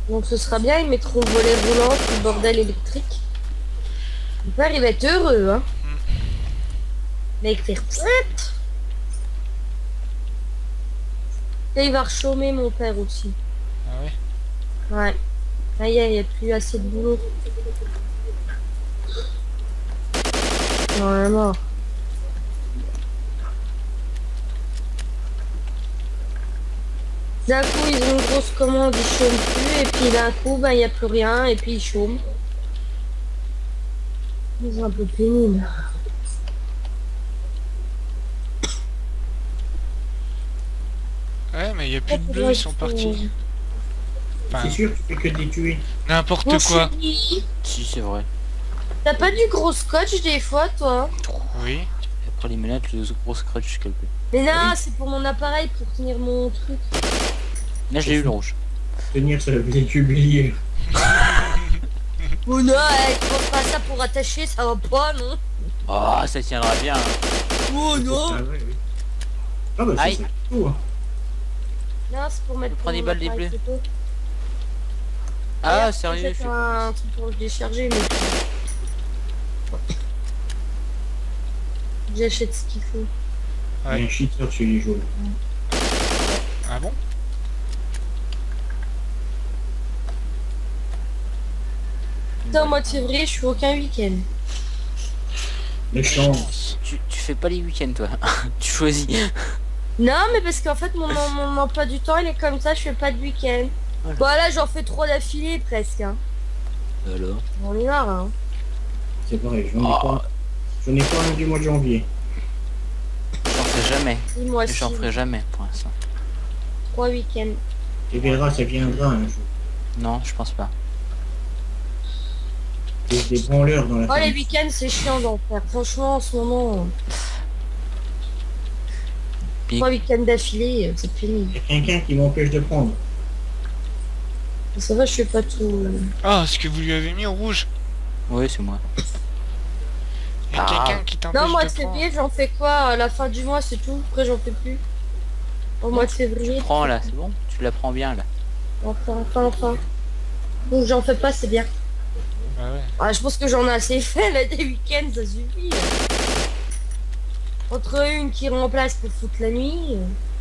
Donc ce sera bien, ils mettront le volet roulant, tout le bordel électrique. Mon père, il va être heureux, hein. Il va écrire Psst. Et il va rechômer, mon père aussi. Ah ouais. Ouais. Ça y est, il n'y a plus assez de boulot. Normalement. D'un coup, ils ont une grosse commande, ils chôment plus, et puis d'un coup, bah, il n'y a plus rien, et puis ils chôment. C'est un peu pénible. Ouais, mais il y a plus de bleus, ils sont partis. C'est Enfin, sûr, tu fais que des tuer. n'importe Mon quoi. chéri, Si, c'est vrai. t'as pas du gros scotch des fois, toi? Oui. Après les manettes, le gros scratch quelque peu. Mais non, Oui. c'est pour mon appareil, pour tenir mon truc. Là, j'ai eu le rouge. Tenir sur le véhicule bélier. Oh non, tu prends pas ça pour attacher, ça va pas, non? Oh, ça tiendra bien. Oh Ah non! ouais, oui. Ah bah c'est Aïe. ça. Tout, hein. Non, c'est pour mettre Prends des mon balles des appareil bleus. photo. Ah, D'ailleurs, sérieux, j'ai fait un truc pour le décharger, mais j'achète ce qu'il faut. Il y a Ouais. un cheater chez les jaunes. Ah bon? Putain, au mois de février, je suis aucun week-end. Méchant. tu fais pas les week-ends, toi. Tu choisis. Non, mais parce qu'en fait, mon emploi du temps, il est comme ça, je fais pas de week-end. Voilà. Bon, là, j'en fais 3 d'affilée, presque. Hein. Alors. On est marre, hein. C'est pareil, j'en ai Oh. pas. J'en ai pas un du mois de janvier. J'en ferai jamais. Dis-moi Et j'en si, ferai jamais pour l'instant. 3 week-ends. Tu verras, ça viendra un jour. Non, je pense pas. Des branleurs dans la Oh, les famille. week-ends, c'est chiant d'en faire. Franchement, en ce moment, Puis- 3 week-ends d'affilée, c'est pénible. Il y a quelqu'un qui m'empêche de prendre. Ça va, je fais pas tout. Ah, ce que vous lui avez mis au rouge. Oui, c'est moi. Il y a Ah. quelqu'un qui t'empêche Non, mois de de prendre. février, j'en fais quoi? À la fin du mois, c'est tout. Après, j'en fais plus. Au mois de février. Prends là, c'est bon. Tu la prends bien là. Enfin. Donc, j'en fais pas, c'est bien. Ah ouais. Ah, je pense que j'en ai assez fait, là, des week-ends, ça suffit. Entre une qui remplace pour foutre la nuit,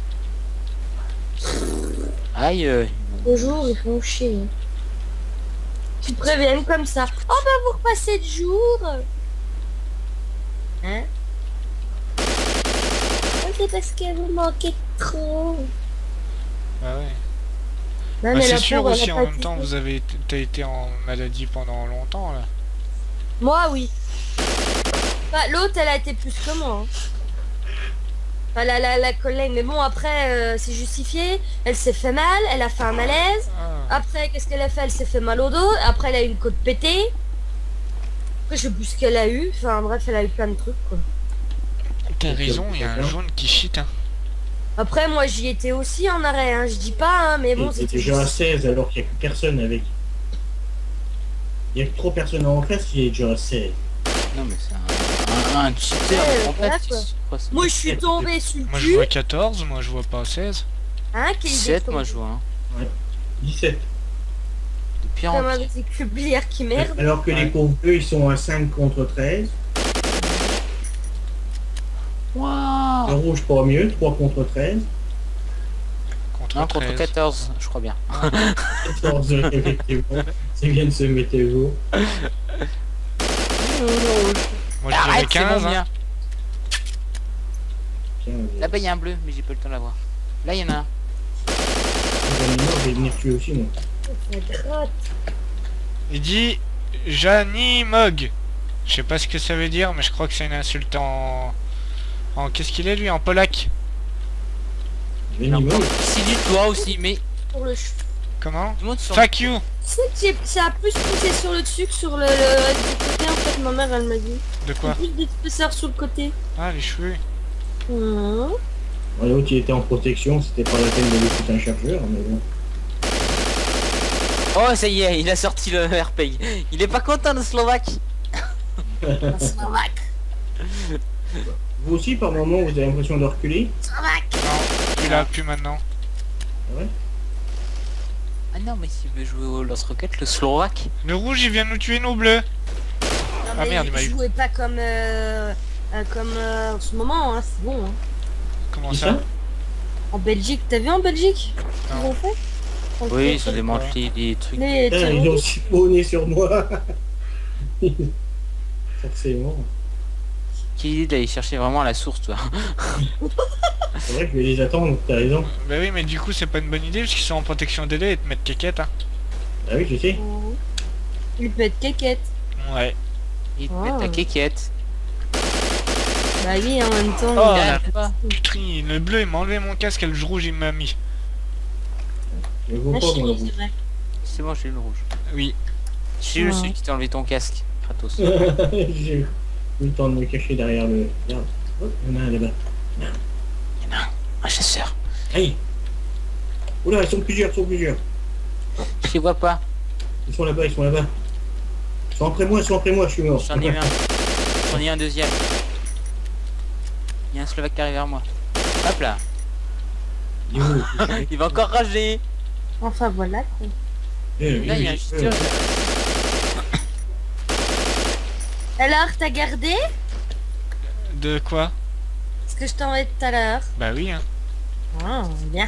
Aïe. 2 jours, ils font chier. Tu te préviennent comme ça. Oh, bah, vous repassez de jour. Hein? Oh, c'est parce que vous manquez trop. Ah ouais. Non, Bah, mais c'est la sûr pauvre, elle aussi, a en pas même été temps, faite. vous avez t'as été en maladie pendant longtemps là. Moi, oui. Bah, l'autre, elle a été plus que moi. Hein. Enfin, la collègue. Mais bon, après, c'est justifié. Elle s'est fait mal, elle a fait un malaise. Ah. Après, qu'est-ce qu'elle a fait? Elle s'est fait mal au dos. Après, elle a eu une côte pétée. Après, je sais plus ce qu'elle a eu. Enfin, bref, elle a eu plein de trucs, quoi. T'as raison, il y a un jaune qui chite. Hein. Après, moi, j'y étais aussi en arrêt. Hein. Je dis pas, hein, mais bon, C'est c'était déjà à juste... 16 alors qu'il n'y a plus personne avec. Il y a que trop personne en face, il est déjà à 16. Non mais c'est un cheater Ouais, complet. voilà, quoi. Quoi, ça Moi, je suis tombée sur le Moi je cul. vois 14, moi je vois pas 16. Hein, qui 17 moi je vois. Hein. 17. De pire en Comme un pire. décublière qui merde. Alors que les Ouais. pauvres bleus, ils sont à 5 contre 13. Waouh. Le rouge pas mieux, 3 contre 13. Contre Non, 13. contre 14, je crois bien. 14, effectivement. C'est bien de se mettre à jour. Moi je dirais Arrête, c'est 15. mon Hein. bien. Tiens, Là-bas il y a un bleu, mais j'ai pas le temps de l'avoir. Là il y en a un. je vais venir tuer aussi, moi. Ça gratte. Il dit Janimog. Je sais pas ce que ça veut dire, mais je crois que c'est une insulte en qu'est-ce qu'il est lui? En polac. Venimeux. C'est du toit aussi, mais Pour le Comment? tout le monde s'en Fuck you. Tu sais que ça a plus poussé sur le dessus que sur le du côté, en fait, ma mère, elle m'a dit. De quoi? Plus d'épaisseur sur le côté. Ah les cheveux. Hum. L'autre, il était en protection, c'était pas la peine d'aller foutre un chargeur, mais bon. Oh ça y est, il a sorti le RPI. Il est pas content le Slovaque. Un Slovaque. Vous aussi, par moment, vous avez l'impression de reculer? Slovaque. Non, plus là, plus maintenant. Ah ouais. Ah non, mais s'il veut jouer au lance-roquette, le Slovaque. Le rouge, il vient nous tuer nos bleus. Non, Ah mais merde, il m'a eu. jouez pas comme en ce moment, hein, c'est bon. Hein. Comment Qui ça? ça? En Belgique, t'as vu en Belgique Non. Ils ont fait Oui, ils ont démantelé des trucs. Les Putain, ils ont spawné sur moi. Forcément. Quelle idée d'aller chercher vraiment la source, toi. C'est vrai que je vais les attendre, t'as raison. Bah oui, mais du coup, c'est pas une bonne idée parce qu'ils sont en protection délai et te mettre quéquette, hein. Ah oui, je sais. Ils peut être quéquette. Ouais. Il te Oh. met ta quéquette. Bah oui, en même temps. Oh, il a- la putain, le bleu, il m'a enlevé mon casque et le rouge, il m'a mis. Je vois Ah, pas, moi, le chérie, rouge. c'est vrai. C'est bon, j'ai le rouge. Oui. J'ai eu celui qui t'a enlevé ton casque, Kratos. J'ai eu le temps de me cacher derrière le... Regarde. Oh, il y en a un là-bas. Un chasseur. Aïe. Oula, ils sont plusieurs, ils sont plusieurs. Je les vois pas. Ils sont là-bas, ils sont là-bas. Ils sont après moi, je suis mort. J'en ai eu un. J'en ai eu un deuxième. Il y a un Slovaque qui arrive vers moi. Hop là. Il est où? Il va encore rager. Enfin voilà. Quoi. Là, il y a un cheater. Alors, t'as gardé De quoi? ce que je t'ai envoyé tout à l'heure? Bah oui, hein. Ah, bien.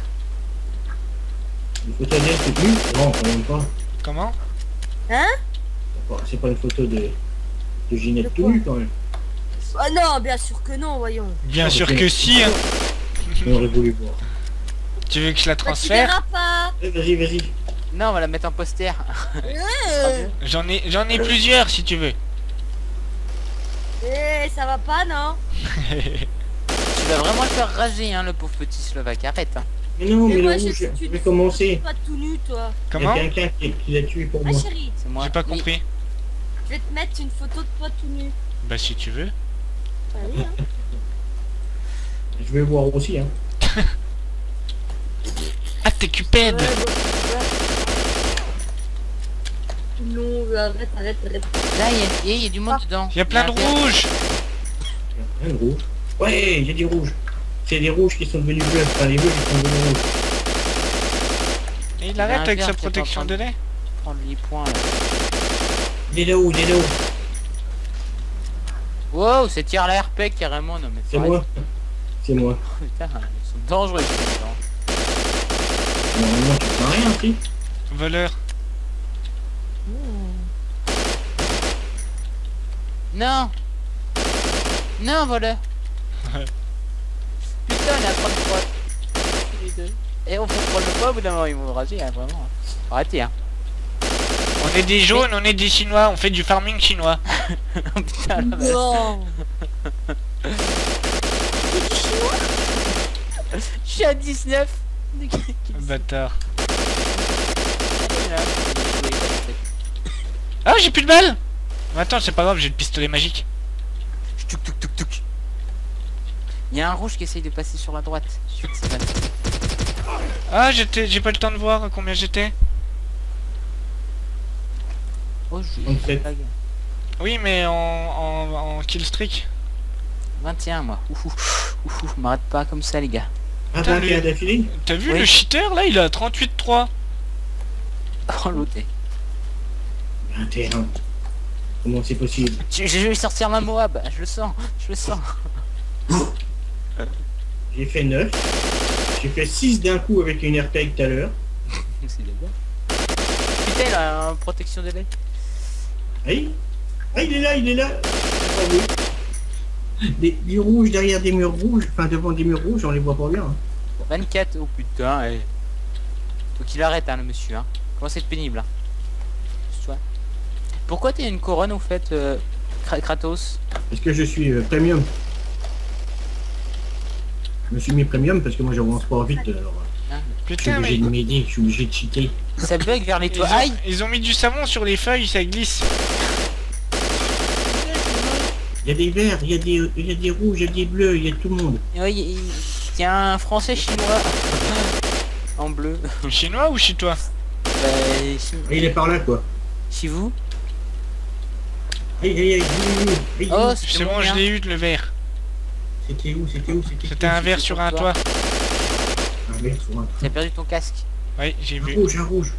Une photo d'elle, c'est plus? Non, quand même pas. Comment? C'est pas une photo de Ginette De tout quoi? nu quand même. Oh non, bien sûr que non, voyons. Bien Ah, sûr ok. que si, hein. On aurait voulu voir. Tu veux que je la Bah, tu transfère? verras pas. Vas-y, vas-y. Non, on va la mettre en poster. J'en ai plusieurs si tu veux. Eh, ça va pas, non? Tu vas vraiment le faire rager, hein, le pauvre petit Slovaque. Arrête, hein. Mais non, mais Et le moi, rouge, je je vais commencer. Pas tout nu, toi. Il y a Comment? quelqu'un qui l'a tué pour Ah, moi. chérie, C'est moi. J'ai pas Oui. compris. je vais te mettre une photo de toi tout nu. Bah si tu veux. Bah oui, hein. Je vais voir aussi, hein. Ah t'es cupède. Ouais, bon, ouais. Non, arrête. Là, il y a du monde dedans. Il y a plein de un vert. rouges. Il y a un rouge. Ouais, il y a des rouges. C'est des rouges qui sont devenus bleus. Enfin, les bleus qui sont devenus rouges. Et il Il y a arrête un avec vert sa qui est en protection train de- délai. Prendre les points, là. Il est là-haut, il est là-haut. Wow, c'est tir la RP carrément. Non, mais C'est arrête. moi. C'est moi. Putain, ils sont dangereux, ces gens. Normalement, tu fais rien, si. Voleur. Non. Non, voleur. Putain, on est à 33. Les deux. Et on peut prendre le pas au bout d'un moment, ils vont rager, hein, vraiment. Arrêtez, hein. On est des jaunes, on est des chinois, on fait du farming chinois. Oh, putain, la vache. Non. Je suis à 19. Bâtard. Ah j'ai plus de balles. Attends c'est pas grave, j'ai le pistolet magique. Touc, touc, touc, touc. Il y a un rouge qui essaye de passer sur la droite. Chut, c'est pas- Ah j'ai pas le temps de voir à combien j'étais. Oh, je 37. Oui mais en kill streak. 21 moi. Ouh, m'arrête pas comme ça les gars. Ah, Putain, t'as un lui- qui a d'affilée? T'as vu Oui. le cheater là, il a 38-3. Oh l'autre. 21. Comment c'est possible? Je vais sortir ma Moab, je le sens. J'ai fait 9. J'ai fait 6 d'un coup avec une airtag tout à l'heure. C'est d'accord. Putain, il a une protection de lait. Aïe. Ah, il est là, il est là. Ah, oui. Des rouges derrière des murs rouges, enfin devant des murs rouges, on les voit pas bien. Hein. 24, oh putain, eh. Faut qu'il arrête hein le monsieur hein. Comment c'est pénible hein. Soit. Pourquoi t'as une couronne au fait Kratos? Parce que je suis premium. Je me suis mis premium parce que moi j'avance pas vite alors. Hein, Je suis Putain mais obligé de m'aider, je suis obligé de cheater. ça bug vers les ils toits. ont, Aïe. ils ont mis du savon sur les feuilles, ça glisse. Il y a des verts, il y a des rouges, il y a des bleus, il y a tout le monde. Oui, il y a un français chinois en bleu. Chinois ou chez toi? Bah, Et il est par là quoi. chez vous? Aïe aïe aïe, aïe, Oh, aïe. C'est bon, je l'ai eu le verre. C'était où? C'était un verre sur un toit. Un verre sur un T'as perdu ton casque. Oui, j'ai Un vu. rouge, un rouge.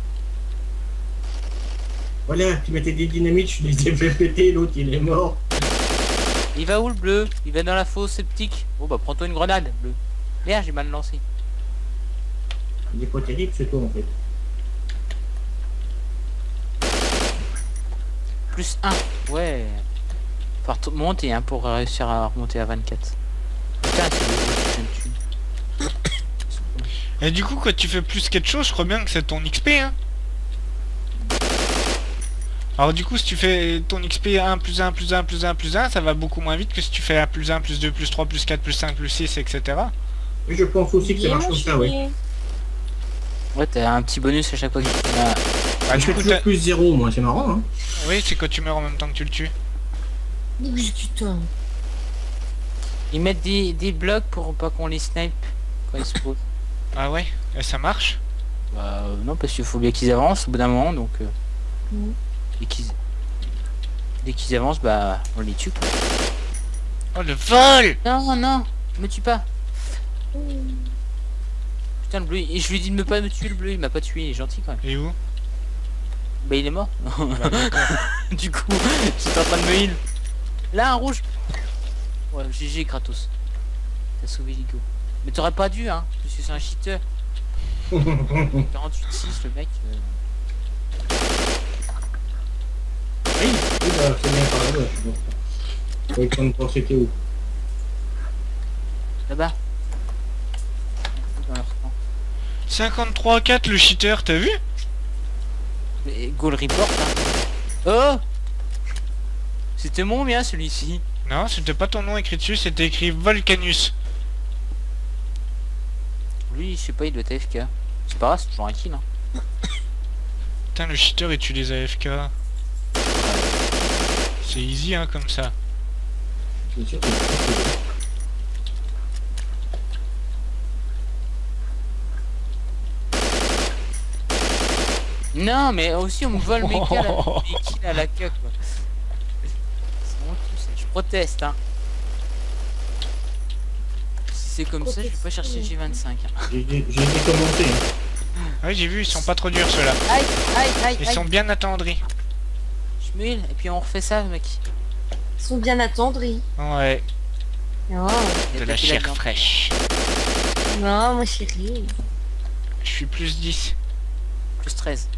Voilà, tu mettais des dynamites, je les ai fait péter, l'autre il est mort. Il va où le bleu? Il va dans la fosse sceptique. Bon bah prends-toi une grenade, bleu. Merde, j'ai mal lancé. Il est pas terrible, c'est toi en fait. Plus 1. Ouais. Faut monter hein, pour réussir à remonter à 24. Putain, c'est une thune. Et du coup, quand tu fais plus quelque chose, je crois bien que c'est ton XP, hein. Alors du coup, si tu fais ton XP 1 plus 1 plus 1 plus 1 plus 1, ça va beaucoup moins vite que si tu fais 1 plus 1 plus 2 plus 3 plus 4 plus 5 plus 6, etc. Oui, je pense aussi que ça marche comme ça, oui. Ouais, t'as un petit bonus à chaque fois que tu fais Ah, Je du fais coup, toujours plus 0, moi, c'est marrant, hein. oui, c'est quand tu meurs en même temps que tu le tues. Putain. Ils mettent des blocs pour pas qu'on les snipe quand ils se posent. Ah ouais, et ça marche? Bah non, parce qu'il faut bien qu'ils avancent au bout d'un moment, donc... Mhm. Dès qu'ils avancent, bah on les tue quoi. Oh, le vol! Non, non, me tue pas. Putain, le bleu, et je lui dis de pas me tuer, le bleu, il m'a pas tué, il est gentil quand même. Et où? Bah il est mort. Bah, d'accord. Du coup, j'étais en train de me heal. Là, un rouge. Ouais, GG Kratos. T'as sauvé Ligo. Mais t'aurais pas dû, hein, parce que c'est un cheater. 48-6, le mec. Oui, bah, c'est bien par là-bas, je pense. Faut y prendre pour c'était où. Là-bas. Dans leur camp. 53-4, le cheater, t'as vu? Mais goal report, hein. Oh, c'était mon bien celui-ci. Non, c'était pas ton nom écrit dessus, c'était écrit Volcanus. Lui, je sais pas, il doit être AFK. C'est pas grave, c'est toujours un kill, hein. Putain, le cheater et tu les AFK. C'est easy, hein, comme ça. C'est sûr que c'est possible. Non, mais aussi on me vole mes kills à la queue, quoi. C'est honteux, ça. Je proteste, hein. Si c'est comme ça, je vais pas chercher G25. Hein. J'ai décommandé. Hein. Ouais, j'ai vu, ils sont pas trop durs ceux-là. Aïe, aïe, aïe, Ils aïe. sont bien attendris. Je me heal, et puis on refait ça, mec. Ils sont bien attendris. Ouais, Oh. de la chair fraîche. Non, moi chérie. Je suis plus 10. Plus 13.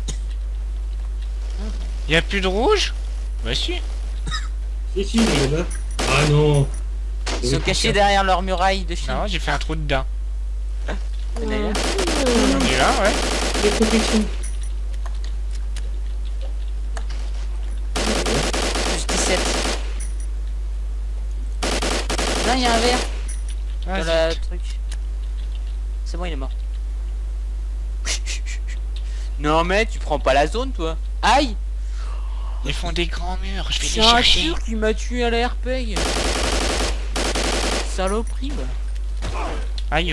Y a plus de rouge? Bah si. Si, il est là-bas. Ah non. Ils sont cachés derrière leur muraille de Chine. Non, j'ai fait un trou dedans. D'ailleurs. On est là, ouais. Les protections. Plus 17. Non, il y a un verre Ah, dans le truc. C'est bon, il est mort. Non mais tu prends pas la zone toi. Aïe. ils font des grands murs, je vais C'est les un chercher. tir qui m'a tué à la RPG. Saloperie bah. Aïe,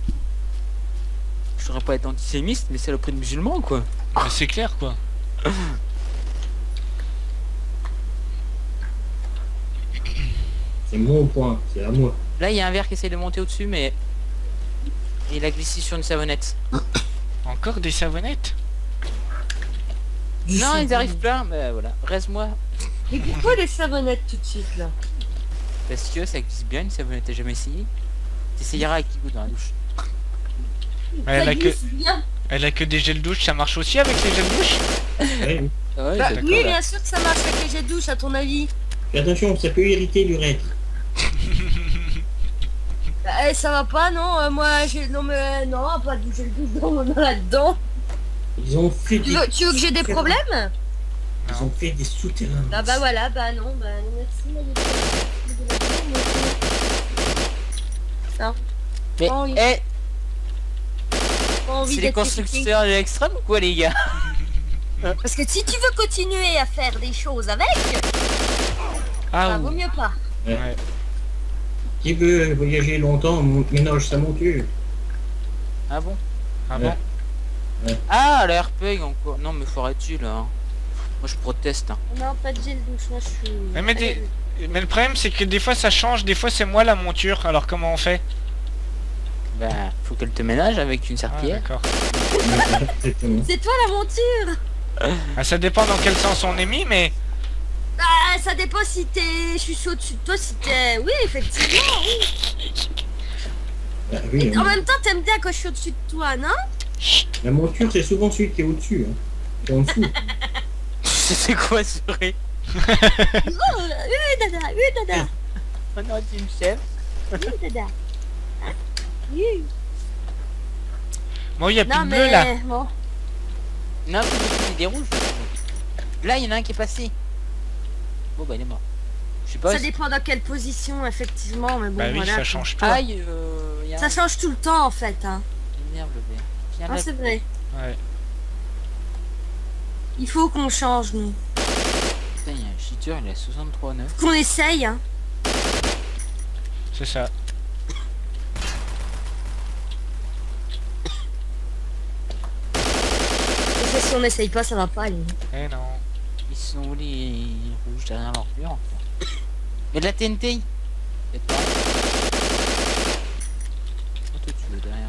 Je saurais pas être antisémiste mais saloperie de musulman quoi. bah, c'est clair quoi. C'est mon point, c'est à moi. Là il y a un verre qui essaie de monter au-dessus mais il a glissé sur une savonnette. Encore des savonnettes? Non ils arrivent plein mais voilà. Reste-moi. Mais pourquoi les savonnettes tout de suite là? Parce que ça glisse bien une savonnette, t'as jamais essayé? T'essayeras avec Kigo dans la douche. Elle Ça a que, glisse bien. elle a que des gels douche, ça marche aussi avec les gels douche? Ouais, oui. Ah ouais, Bah, d'accord, oui, là. bien sûr que ça marche avec les jets de douche, à ton avis. Fais attention, ça peut irriter l'urètre. Bah, ça va pas, non? Moi, j'ai... Non, mais non, pas de gel douche dans là-dedans. Ils ont fait des... Tu veux que j'ai des problèmes? Ils ont fait des souterrains. Ah bah voilà, bah non, merci. Ça, Mais Oh, oui. eh, pas envie c'est les d'être constructeurs de l'extrême ou quoi les gars? critiqué. Parce que si tu veux continuer à faire des choses avec, Ah ça vaut oui. mieux pas. Ouais. Qui veut voyager longtemps, ménage sa monture. Ah bon? Ah Ouais. bon? Ah la RPG encore. Non mais faut arrêter là. Hein. Moi je proteste. Hein. Non, pas de gel douche, moi je suis... Mais le problème c'est que des fois ça change, des fois c'est moi la monture, alors comment on fait? Bah, faut qu'elle te ménage avec une Ah, serpillière. d'accord. Exactement. C'est toi la monture. Ah, ça dépend dans quel sens on est mis, mais... Bah, ça dépend si t'es... Je suis au-dessus de toi, si t'es... Oui, effectivement, oui. Bah oui, En même temps, t'aimes bien quand je suis au-dessus de toi, non? la monture, c'est souvent celui qui est au-dessus. Hein. Qui est en dessous. C'est quoi ce rire? Oh, oui, dada, oui, dada. Oh non, tu me chef. Oui, dada. Oui. Bon, il y a plus Non, de bleu, là. mais... Bon. Non, c'est des rouges. Là, il y en a un qui est passé. Bon, bah, il est mort. Je sais pas. Ça dépend dans quelle position, effectivement, mais bon, Bah oui, voilà. ça change pas. Aïe, il y a Ça change tout le temps, en fait, hein. Merde, le vert. Viens Ah, là. c'est vrai. Ouais. Il faut qu'on change, nous. Putain, il y a un cheater, il est à 63,9. Qu'on essaye, hein. C'est ça. Parce que si on essaye pas, ça va pas aller. Eh non. Ils sont où les rouges derrière leur mur encore? Il y a de la TNT. Peut-être pas. Oh, toi, tu veux derrière.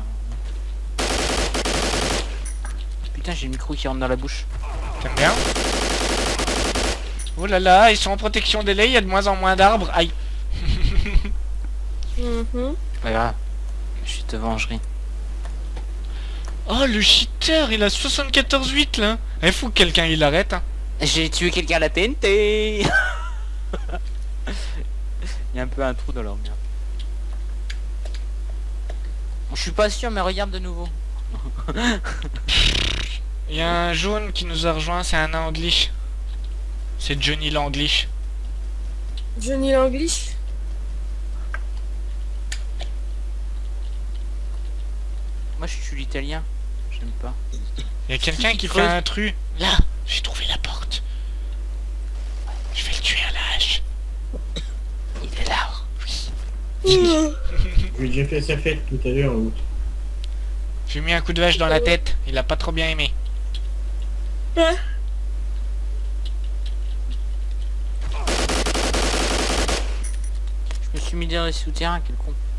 Putain, j'ai le micro qui rentre dans la bouche. T'aimes bien? Oh là là, ils sont en protection des laits, il y a de moins en moins d'arbres. Aïe. Mhm. Pas grave. Je te vengerai. Oh, le cheater, il a 74,8 là. Il faut que quelqu'un il arrête. Hein. J'ai tué quelqu'un à la TNT. Il y a un peu un trou dans leur mur. Je suis pas sûr, mais regarde de nouveau. Il y a un jaune qui nous a rejoint, c'est un Anglish. C'est Johnny l'Anglish. Johnny l'Anglish. Moi, je suis l'italien. J'aime pas. Il y a quelqu'un qui fait un truc. Là, j'ai trouvé la porte. Je vais le tuer à la hache. Il est là. Oui. J'ai fait sa fête tout à l'heure. J'ai mis un coup de vache dans la tête. Il a pas trop bien aimé. Je me suis mis dans les souterrains, quel con.